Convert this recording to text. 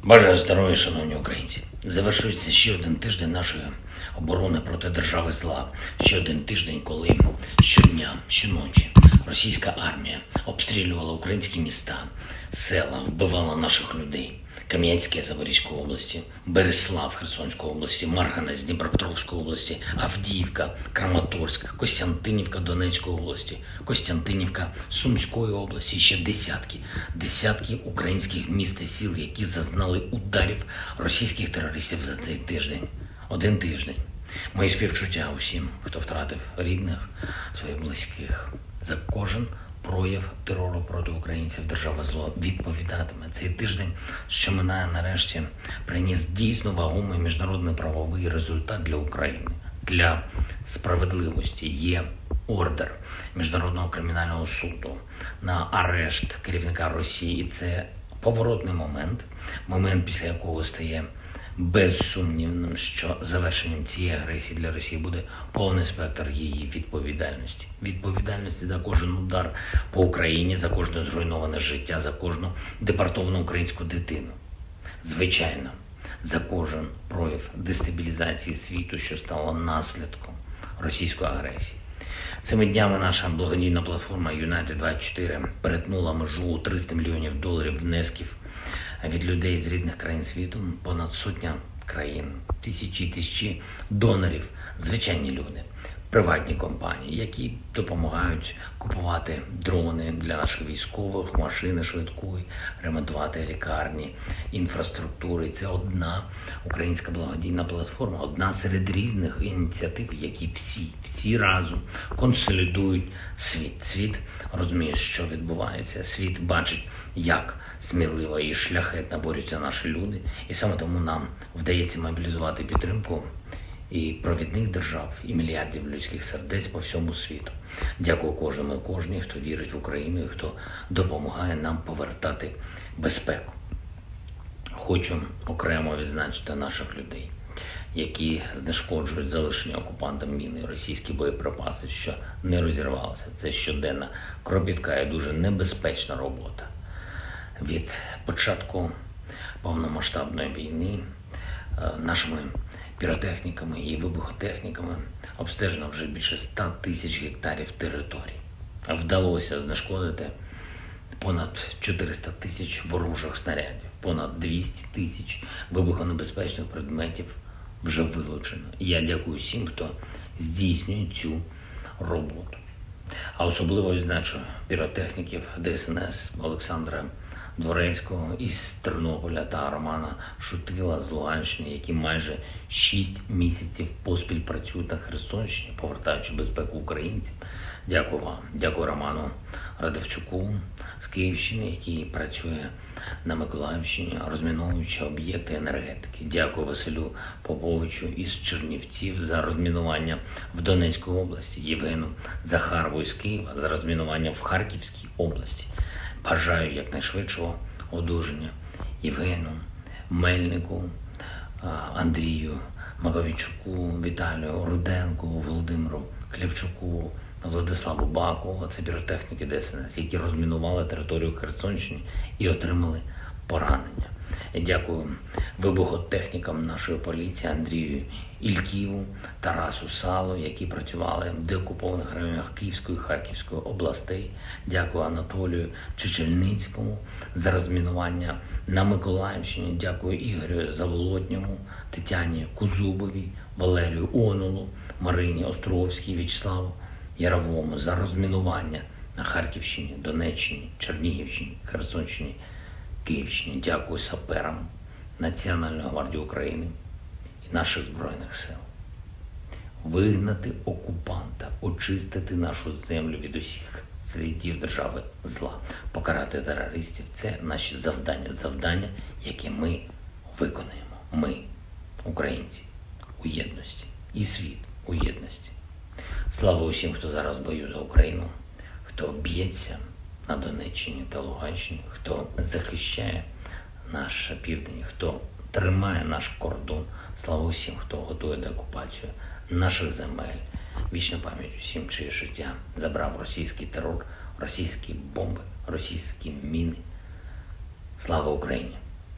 Бажаю здоров'я, шановні українці. Завершується ще один тиждень нашої оборони проти держави зла. Ще один тиждень, коли щодня, щоночі російська армія обстрілювала українські міста, села, вбивала наших людей. Кам'янське Запорізької області, Береслав Херсонської області, Марганець Дніпропетровської області, Авдіївка, Краматорськ, Костянтинівка Донецької області, Костянтинівка Сумської області, ще десятки українських міст і сіл, які зазнали ударів російських терористів за цей тиждень. Один тиждень. Мої співчуття усім, хто втратив рідних, своїх близьких. За кожен прояв терору проти українців держава зло відповідатиме. Цей тиждень, що минає, нарешті приніс дійсно вагомий міжнародний правовий результат для України. Для справедливості є ордер Міжнародного кримінального суду на арешт керівника Росії. І це поворотний момент, після якого стає безсумнівним, що завершенням цієї агресії для Росії буде повний спектр її відповідальності. Відповідальності за кожен удар по Україні, за кожне зруйноване життя, за кожну депортовану українську дитину. Звичайно, за кожен прояв дестабілізації світу, що стало наслідком російської агресії. Цими днями наша благодійна платформа United24 перетнула межу у $300 мільйонів внесків від людей з різних країн світу, понад сотня країн, тисячі донорів, звичайні люди, приватні компанії, які допомагають купувати дрони для наших військових, машини швидкої, ремонтувати лікарні, інфраструктури. Це одна українська благодійна платформа, одна серед різних ініціатив, які всі разом консолідують світ. Світ розуміє, що відбувається, світ бачить, як сміливо і шляхетно борються наші люди. І саме тому нам вдається мобілізувати підтримку і провідних держав, і мільярдів людських сердець по всьому світу. Дякую кожному і кожній, хто вірить в Україну і хто допомагає нам повертати безпеку. Хочу окремо відзначити наших людей, які знешкоджують залишені окупантом міни, російські боєприпаси, що не розірвалися. Це щоденна, кропітка і дуже небезпечна робота. Від початку повномасштабної війни нашими піротехніками і вибухотехніками обстежено вже більше 100 тисяч гектарів територій. Вдалося знешкодити понад 400 тисяч ворожих снарядів, понад 200 тисяч вибухонебезпечних предметів вже вилучено. І я дякую всім, хто здійснює цю роботу. А особливо відзначу піротехніків ДСНС Олександра Дворецького із Тернополя та Романа Шутила з Луганщини, які майже 6 місяців поспіль працюють на Херсонщині, повертаючи безпеку українцям. Дякую вам. Дякую Роману Радовчуку з Київщини, який працює на Миколаївщині, розміновуючи об'єкти енергетики. Дякую Василю Поповичу із Чернівців за розмінування в Донецькій області, Євгену Захарову із Києва за розмінування в Харківській області. Бажаю якнайшвидшого одужання Євгену, Мельнику, Андрію, Маковійчуку, Віталію, Руденку, Володимиру Клявчуку, Владиславу Баку, це піротехніки ДСНС, які розмінували територію Херсонщини і отримали поранення. Дякую вибухотехнікам нашої поліції Андрію Ільківу, Тарасу Салу, які працювали в деокупованих районах Київської і Харківської областей. Дякую Анатолію Чечельницькому за розмінування на Миколаївщині. Дякую Ігорю Заволотньому, Тетяні Кузубовій, Валерію Онулу, Марині Островській, В'ячеславу Яровому за розмінування на Харківщині, Донеччині, Чернігівщині, Херсонщині, Київщині. Дякую саперам Національної гвардії України і наших Збройних сил. Вигнати окупанта, очистити нашу землю від усіх слідів держави зла, покарати терористів – це наші завдання, які ми виконаємо. Ми, українці, у єдності і світ у єдності. Слава усім, хто зараз в бою за Україну, хто б'ється на Донеччині та Луганщині, хто захищає наш південь, хто тримає наш кордон. Слава усім, хто готує деокупацію наших земель. Вічна пам'ять усім, чиє життя забрав російський терор, російські бомби, російські міни. Слава Україні!